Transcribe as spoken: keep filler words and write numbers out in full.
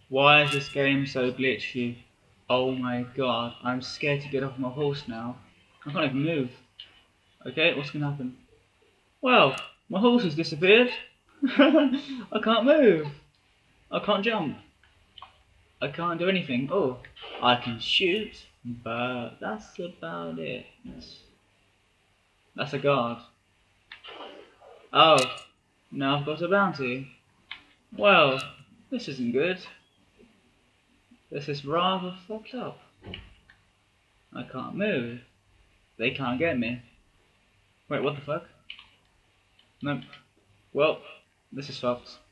Why is this game so glitchy? Oh my god, I'm scared to get off my horse now. I can't even move. Okay, what's gonna happen? Well, my horse has disappeared. I can't move. I can't jump. I can't do anything. Oh, I can shoot, but that's about it. That's a guard. Oh, now I've got a bounty. Well, this isn't good. This is rather fucked up. I can't move. They can't get me. Wait, what the fuck? Nope. Well, this is fucked.